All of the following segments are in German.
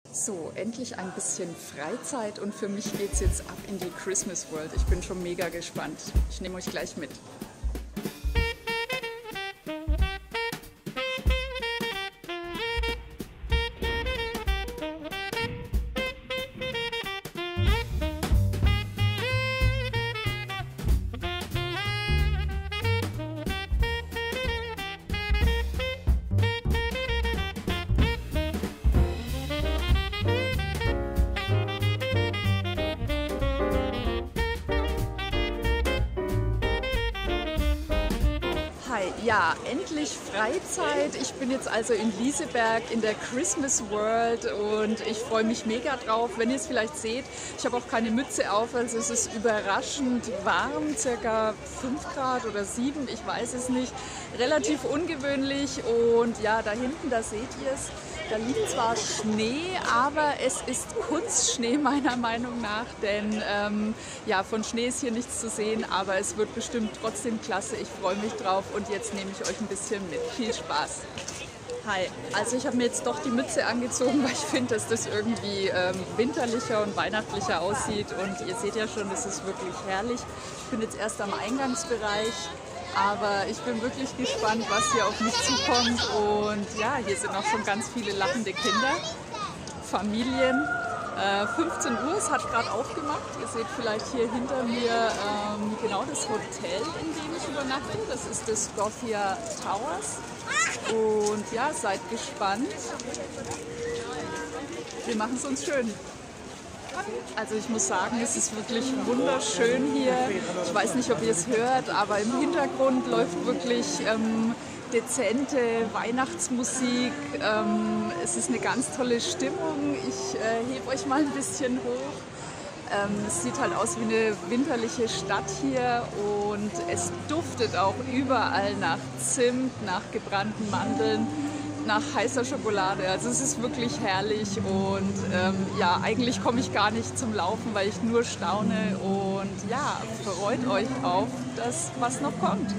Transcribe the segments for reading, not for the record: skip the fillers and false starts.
So, endlich ein bisschen Freizeit und für mich geht's jetzt ab in die Christmas World. Ich bin schon mega gespannt. Ich nehme euch gleich mit. Ja, endlich Freizeit. Ich bin jetzt also in Lieseberg in der Christmas World und ich freue mich mega drauf. Wenn ihr es vielleicht seht, ich habe auch keine Mütze auf, also es ist überraschend warm, circa 5 Grad oder 7, ich weiß es nicht. Relativ ungewöhnlich und ja, da hinten, da seht ihr es. Da liegt zwar Schnee, aber es ist Kunstschnee meiner Meinung nach, denn ja, von Schnee ist hier nichts zu sehen, aber es wird bestimmt trotzdem klasse. Ich freue mich drauf und jetzt nehme ich euch ein bisschen mit. Viel Spaß! Hi, also ich habe mir jetzt doch die Mütze angezogen, weil ich finde, dass das irgendwie winterlicher und weihnachtlicher aussieht und ihr seht ja schon, es ist wirklich herrlich. Ich bin jetzt erst am Eingangsbereich. Aber ich bin wirklich gespannt, was hier auf mich zukommt. Und ja, hier sind auch schon ganz viele lachende Kinder, Familien. 15 Uhr, es hat gerade aufgemacht. Ihr seht vielleicht hier hinter mir genau das Hotel, in dem ich übernachte. Das ist das Gothia Towers. Und ja, seid gespannt. Wir machen es uns schön. Also ich muss sagen, es ist wirklich wunderschön hier. Ich weiß nicht, ob ihr es hört, aber im Hintergrund läuft wirklich dezente Weihnachtsmusik. Es ist eine ganz tolle Stimmung. Ich hebe euch mal ein bisschen hoch. Es sieht halt aus wie eine winterliche Stadt hier und es duftet auch überall nach Zimt, nach gebrannten Mandeln, nach heißer Schokolade. Also es ist wirklich herrlich und ja, eigentlich komme ich gar nicht zum Laufen, weil ich nur staune und ja, freut euch auf das, was noch kommt.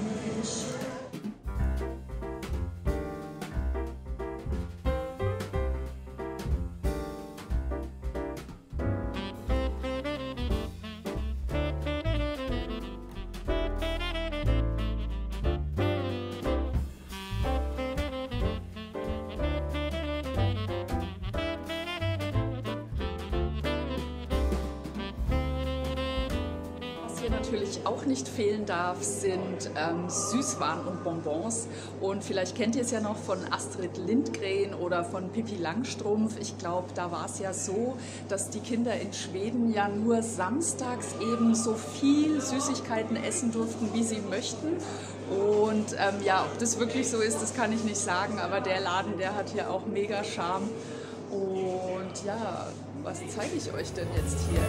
Natürlich auch nicht fehlen darf, sind Süßwaren und Bonbons. Und vielleicht kennt ihr es ja noch von Astrid Lindgren oder von Pippi Langstrumpf. Ich glaube, da war es ja so, dass die Kinder in Schweden ja nur samstags eben so viel Süßigkeiten essen durften, wie sie möchten. Und ja, ob das wirklich so ist, das kann ich nicht sagen. Aber der Laden, der hat hier auch mega Charme. Und ja, was zeige ich euch denn jetzt hier?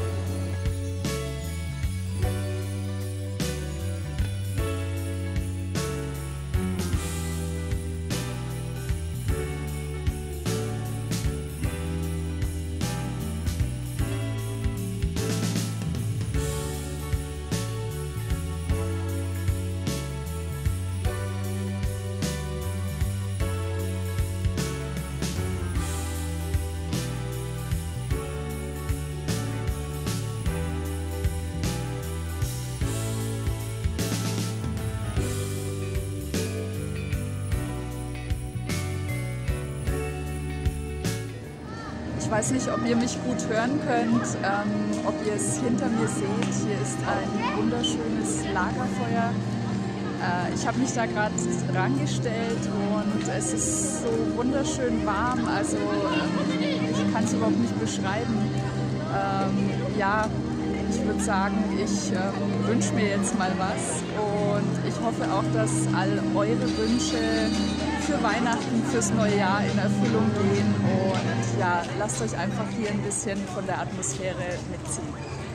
Ich weiß nicht, ob ihr mich gut hören könnt, ob ihr es hinter mir seht. Hier ist ein wunderschönes Lagerfeuer. Ich habe mich da gerade rangestellt und es ist so wunderschön warm. Also ich kann es überhaupt nicht beschreiben. Ja, ich würde sagen, ich wünsche mir jetzt mal was und ich hoffe auch, dass all eure Wünsche für Weihnachten, fürs neue Jahr in Erfüllung gehen und ja, lasst euch einfach hier ein bisschen von der Atmosphäre mitziehen.